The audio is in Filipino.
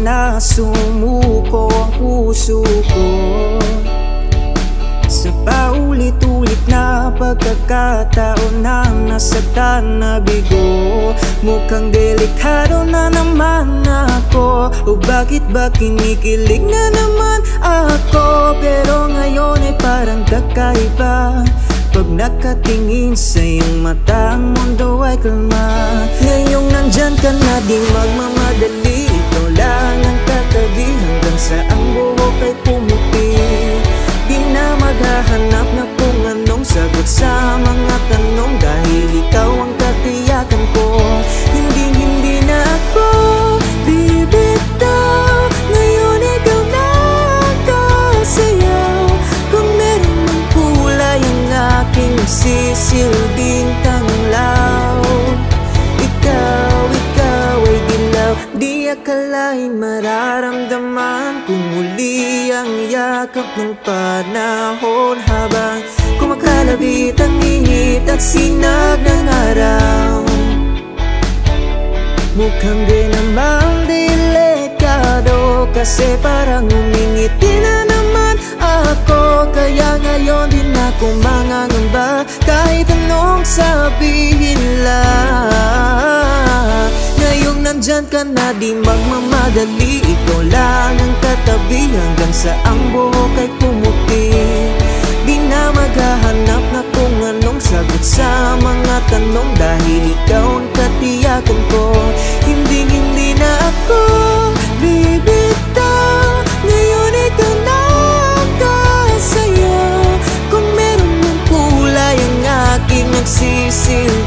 na sumuko ang puso ko sa paulit-ulit na pagkakataon na nasaktan na bigo. Mukhang delikado na naman ako, o bakit ba kinikilig na naman ako? Pero ngayon ay parang kakaiba, pag nakatingin sa iyong mata, ang mundo ay kalma. Ngayong nandyan ka na, di magmamadali, ikaw lang ang katabi hanggang sa ang buhok ay pumuti. Di na maghahanap na kung anong sagot sa mga tanong, dahil ikaw ang katiyakan ko. Hindi na ako bibitaw, ngayon ikaw na kasayaw. Kung meron mang kulay ang aking sisilbing tanglaw, ikaw ay dilaw. Di akalain mararamdaman kung muli ang yakap ng panahon, habang kumakalabit ang init at sinag ng araw. Mukhang di naman delikado, kasi parang umingiti na naman ako. Kaya ngayon din ako mangangamba, kahit anong sabihin lang. Ngayong nandyan ka na, di magmamadali, ikaw lang ang katabi hanggang sa ang buhok ay pumuti. Di na maghahanap na kung anong sagot sa mga tanong, dahil ikaw ang katiyakan ko. Hindi na ako bibitaw, ngayon ikaw na kasayaw. Kung meron mong kulay ang aking nagsisil